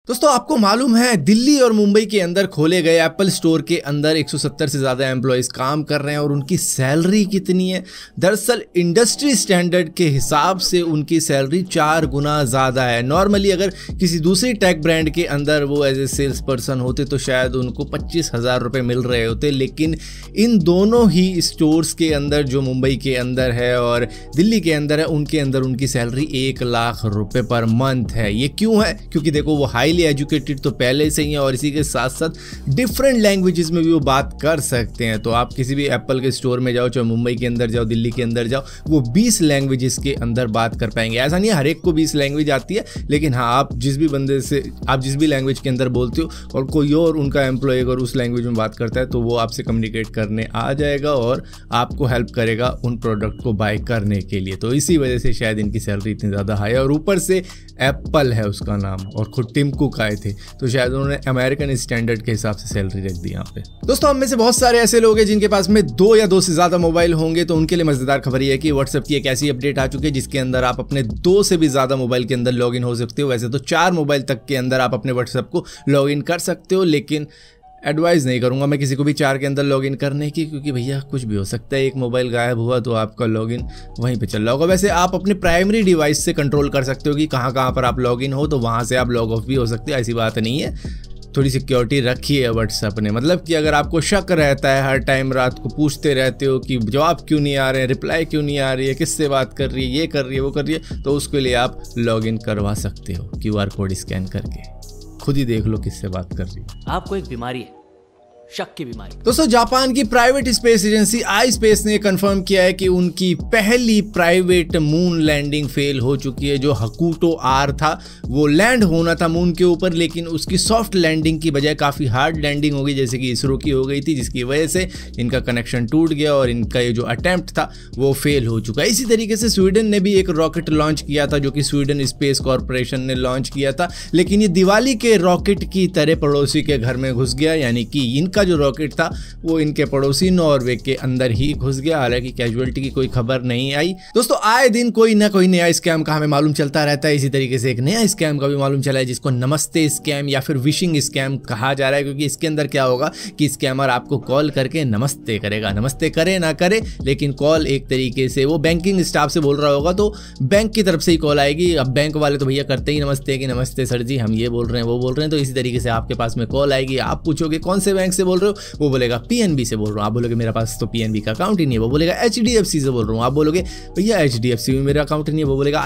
दोस्तों आपको मालूम है दिल्ली और मुंबई के अंदर खोले गए एप्पल स्टोर के अंदर 170 से ज़्यादा एम्प्लॉयज़ काम कर रहे हैं और उनकी सैलरी कितनी है। दरअसल इंडस्ट्री स्टैंडर्ड के हिसाब से उनकी सैलरी 4 गुना ज़्यादा है। नॉर्मली अगर किसी दूसरी टेक ब्रांड के अंदर वो एज ए सेल्स पर्सन होते तो शायद उनको 25,000 रुपये मिल रहे होते, लेकिन इन दोनों ही स्टोर्स के अंदर जो मुंबई के अंदर है और दिल्ली के अंदर है उनके अंदर उनकी सैलरी 1 लाख रुपये पर मंथ है। ये क्यों है? क्योंकि देखो वो हाईली एजुकेटेड तो पहले से ही है और इसी के साथ साथ डिफरेंट लैंग्वेजेस में भी वो बात कर सकते हैं। तो आप किसी भी एप्पल के स्टोर में जाओ, चाहे मुंबई के अंदर जाओ, दिल्ली के अंदर जाओ, वो 20 लैंग्वेजेस के अंदर बात कर पाएंगे। ऐसा नहीं है हर एक को 20 लैंग्वेज आती है, लेकिन हाँ आप जिस भी बंदे से आप जिस भी लैंग्वेज के अंदर बोलते हो और कोई और उनका एम्प्लॉय अगर उस लैंग्वेज में बात करता है तो वो आपसे कम्युनिकेट करने आ जाएगा और आपको हेल्प करेगा उन प्रोडक्ट को बाय करने के लिए। तो इसी वजह से शायद इनकी सैलरी इतनी ज़्यादा हाई है और ऊपर से एप्पल है उसका नाम और खुद टिम कुक आए थे तो शायद उन्होंने अमेरिकन स्टैंडर्ड के हिसाब से सैलरी रख दी यहाँ पे। दोस्तों हम में से बहुत सारे ऐसे लोग हैं जिनके पास में 2 या 2 से ज़्यादा मोबाइल होंगे, तो उनके लिए मजेदार खबर ये है कि व्हाट्सएप की एक ऐसी अपडेट आ चुकी है जिसके अंदर आप अपने 2 से भी ज़्यादा मोबाइल के अंदर लॉगिन हो सकते हो। वैसे तो 4 मोबाइल तक के अंदर आप अपने व्हाट्सएप को लॉगिन कर सकते हो, लेकिन एडवाइस नहीं करूंगा मैं किसी को भी 4 के अंदर लॉगिन करने की, क्योंकि भैया कुछ भी हो सकता है। एक मोबाइल गायब हुआ तो आपका लॉगिन वहीं पे चल रहा होगा। वैसे आप अपने प्राइमरी डिवाइस से कंट्रोल कर सकते हो कि कहाँ पर आप लॉगिन हो, तो वहाँ से आप लॉग ऑफ भी हो सकते हो, ऐसी बात नहीं है। थोड़ी सिक्योरिटी रखी है व्हाट्सएप ने, मतलब कि अगर आपको शक रहता है, हर टाइम रात को पूछते रहते हो कि जवाब क्यों नहीं आ रहे हैं, रिप्लाई क्यों नहीं आ रही है, किससे बात कर रही है, ये कर रही है, वो कर रही है, तो उसके लिए आप लॉगिन करवा सकते हो QR कोड स्कैन करके। खुद ही देख लो किससे बात कर रही है। आपको एक बीमारी है, शक की बीमारी। दोस्तों जापान की प्राइवेट स्पेस एजेंसी iSpace ने कंफर्म किया है कि उनकी पहली प्राइवेट मून लैंडिंग फेल हो चुकी है। जो हकुटो R था वो लैंड होना था मून के ऊपर, लेकिन उसकी सॉफ्ट लैंडिंग की बजाय काफ़ी हार्ड लैंडिंग हो गई, जैसे कि इसरो की हो गई थी, जिसकी वजह से इनका कनेक्शन टूट गया और इनका ये जो अटेम्प्ट था वो फेल हो चुका है। इसी तरीके से स्वीडन ने भी एक रॉकेट लॉन्च किया था जो कि स्वीडन स्पेस कॉरपोरेशन ने लॉन्च किया था, लेकिन ये दिवाली के रॉकेट की तरह पड़ोसी के घर में घुस गया, यानी कि इनका जो रॉकेट था वो इनके पड़ोसी नॉर्वे के अंदर ही घुस गया। हालांकि कैजुअलिटी की कोई खबर नहीं आई। दोस्तों आए दिन कोई ना कोई नया स्कैम का हमें मालूम चलता रहता है। इसी तरीके से एक नया स्कैम का भी मालूम चला है जिसको नमस्ते स्कैम या फिर विशिंग स्कैम कहा जा रहा है, क्योंकि इसके अंदर क्या होगा कि स्कैमर आपको कॉल करके नमस्ते करेगा। नमस्ते करे ना करे, लेकिन कॉल एक तरीके से वो बैंकिंग स्टाफ से बोल रहा होगा तो बैंक की तरफ से ही कॉल आएगी। अब बैंक वाले तो भैया करते ही नमस्ते कि नमस्ते सर जी, हम ये बोल रहे हैं वो बोल रहे हैं, तो इसी तरीके से आपके पास में कॉल आएगी। आप पूछोगे कौन से बैंक से बोल रहे हो, वो बोलेगा PNB से बोल रहा हूँ। आप बोलोगे मेरे पास तो PNB का अकाउंट ही नहीं है, वो बोलेगा HDFC से बोल रहा हूँ। आप बोलोगे भैया HDFC में मेरा अकाउंट नहीं है, वो बोलेगा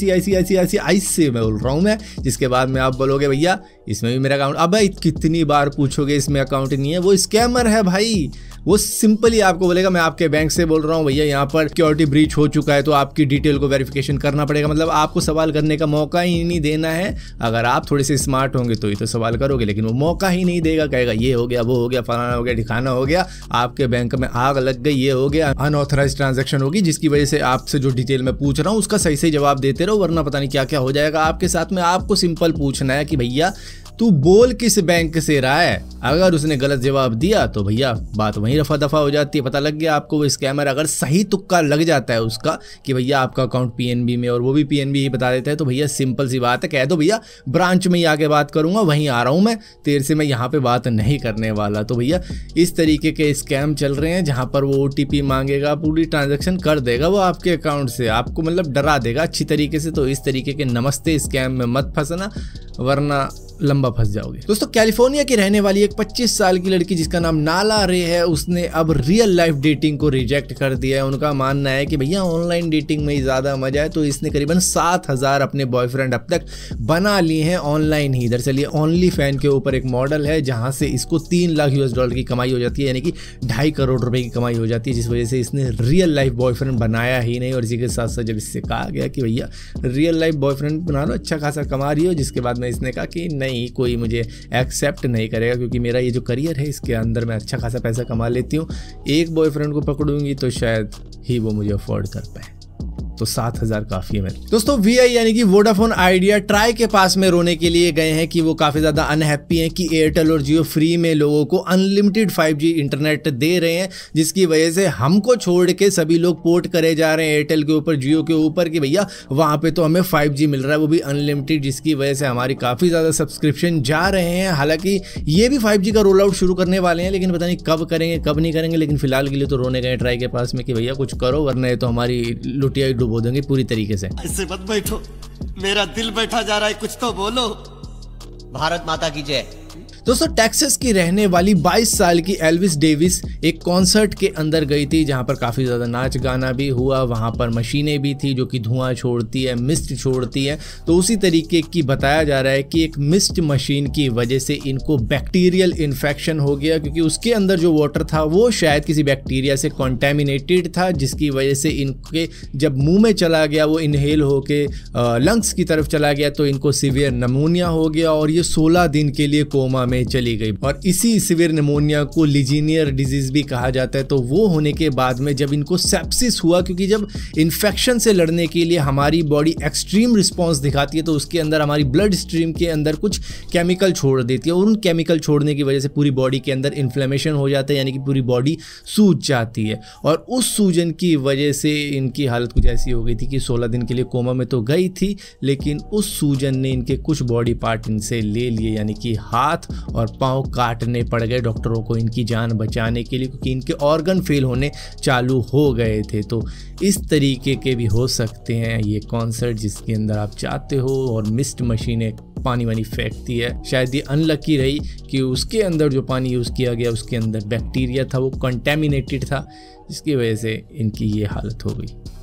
ICICI से बोल रहा हूँ मैं। जिसके बाद में आप बोलोगे भैया इसमें भी मेरा अकाउंट। अब कितनी बार पूछोगे इसमें अकाउंट नहीं है, वो स्कैमर है भाई। वो सिंपली आपको बोलेगा मैं आपके बैंक से बोल रहा हूँ भैया, यहाँ पर सिक्योरिटी ब्रीच हो चुका है तो आपकी डिटेल को वेरिफिकेशन करना पड़ेगा। मतलब आपको सवाल करने का मौका ही नहीं देना है। अगर आप थोड़े से स्मार्ट होंगे तो ही तो सवाल करोगे, लेकिन वो मौका ही नहीं देगा। कहेगा ये हो गया, वो हो गया, फलाना हो गया, ठिकाना हो गया, आपके बैंक में आग लग गई, ये हो गया, अनऑथराइज्ड ट्रांजैक्शन होगी, जिसकी वजह से आपसे जो डिटेल मैं पूछ रहा हूँ उसका सही से जवाब देते रहो, वरना पता नहीं क्या क्या हो जाएगा आपके साथ में। आपको सिंपल पूछना है कि भैया तू बोल किस बैंक से रहा है। अगर उसने गलत जवाब दिया तो भैया बात वहीं रफा दफा हो जाती है। पता लग गया आपको वो स्कैमर। अगर सही तुक्का लग जाता है उसका कि भैया आपका अकाउंट PNB में और वो भी PNB ही बता देता है, तो भैया सिंपल सी बात है, कह दो भैया ब्रांच में ही आके बात करूंगा, वहीं आ रहा हूँ मैं, तेरे से मैं यहाँ पे बात नहीं करने वाला। तो भैया इस तरीके के स्कैम चल रहे हैं जहाँ पर वो OTP मांगेगा, पूरी ट्रांजेक्शन कर देगा वो आपके अकाउंट से, आपको मतलब डरा देगा अच्छी तरीके से। तो इस तरीके के नमस्ते स्कैम में मत फंसना, वरना लंबा फंस जाओगे। दोस्तों कैलिफोर्निया की रहने वाली एक 25 साल की लड़की जिसका नाम नाला रे है, उसने अब रियल लाइफ डेटिंग को रिजेक्ट कर दिया है। उनका मानना है कि भैया ऑनलाइन डेटिंग में ही ज़्यादा मजा है, तो इसने करीबन 7,000 अपने बॉयफ्रेंड अब तक बना लिए हैं ऑनलाइन ही। दरअसल ये ओनली फैन के ऊपर एक मॉडल है जहाँ से इसको 3 लाख US डॉलर की कमाई हो जाती है, यानी कि 2.5 करोड़ रुपए की कमाई हो जाती है, जिस वजह से इसने रियल लाइफ बॉयफ्रेंड बनाया ही नहीं। और इसी के साथ साथ जब इससे कहा गया कि भैया रियल लाइफ बॉयफ्रेंड बना लो, अच्छा खासा कमा रही हो, जिसके बाद में इसने कहा कि नहीं कोई मुझे एक्सेप्ट नहीं करेगा, क्योंकि मेरा ये जो करियर है इसके अंदर मैं अच्छा खासा पैसा कमा लेती हूँ। एक बॉयफ्रेंड को पकड़ूंगी तो शायद ही वो मुझे अफोर्ड कर पाए। तो 7000 काफी है मेरे दोस्तों। VI यानी कि वोडाफोन आइडिया ट्राई के पास में रोने के लिए गए हैं कि वो काफी ज्यादा अनहैप्पी हैं कि एयरटेल और जियो फ्री में लोगों को अनलिमिटेड 5G इंटरनेट दे रहे हैं, जिसकी वजह से हमको छोड़ के सभी लोग पोर्ट करे जा रहे हैं एयरटेल के ऊपर, जियो के ऊपर कि भैया वहां पे तो हमें 5G मिल रहा है, वो भी अनलिमिटेड, जिसकी वजह से हमारी काफी ज्यादा सब्सक्रिप्शन जा रहे हैं। हालांकि ये भी 5G का रोल आउट शुरू करने वाले हैं, लेकिन पता नहीं कब करेंगे कब नहीं करेंगे। लेकिन फिलहाल के लिए तो रोने गए ट्राई के पास में कि भैया कुछ करो, वरना ये तो हमारी लुटिया ही डुबो देंगे पूरी तरीके से। ऐसे मत बैठो, मेरा दिल बैठा जा रहा है, कुछ तो बोलो। भारत माता की जय। दोस्तों टेक्सास की रहने वाली 22 साल की एल्विस डेविस एक कॉन्सर्ट के अंदर गई थी, जहां पर काफ़ी ज़्यादा नाच गाना भी हुआ। वहां पर मशीनें भी थी जो कि धुआं छोड़ती है, मिस्ट छोड़ती है। तो उसी तरीके की बताया जा रहा है कि एक मिस्ट मशीन की वजह से इनको बैक्टीरियल इन्फेक्शन हो गया, क्योंकि उसके अंदर जो वाटर था वो शायद किसी बैक्टीरिया से कॉन्टेमिनेटेड था, जिसकी वजह से इनके जब मुंह में चला गया वो इनहेल होके लंग्स की तरफ चला गया, तो इनको सीवियर निमोनिया हो गया और ये 16 दिन के लिए कोमा में चली गई। और इसी सीवियर निमोनिया को लीजिनियर डिजीज भी कहा जाता है। तो वो होने के बाद में जब इनको सेप्सिस हुआ, क्योंकि जब इन्फेक्शन से लड़ने के लिए हमारी बॉडी एक्सट्रीम रिस्पॉन्स दिखाती है, तो उसके अंदर हमारी ब्लड स्ट्रीम के अंदर कुछ केमिकल छोड़ देती है, और उन केमिकल छोड़ने की वजह से पूरी बॉडी के अंदर इन्फ्लेमेशन हो जाता है, यानी कि पूरी बॉडी सूज जाती है। और उस सूजन की वजह से इनकी हालत कुछ ऐसी हो गई थी कि 16 दिन के लिए कोमा में तो गई थी, लेकिन उस सूजन ने इनके कुछ बॉडी पार्ट इनसे ले लिए, यानी कि हाथ और पांव काटने पड़ गए डॉक्टरों को इनकी जान बचाने के लिए, क्योंकि इनके ऑर्गन फेल होने चालू हो गए थे। तो इस तरीके के भी हो सकते हैं ये कॉन्सर्ट जिसके अंदर आप चाहते हो और मिस्ट मशीनें पानी वानी फेंकती है। शायद ये अनलकी रही कि उसके अंदर जो पानी यूज़ किया गया उसके अंदर बैक्टीरिया था, वो कंटेमिनेटेड था, जिसकी वजह से इनकी ये हालत हो गई।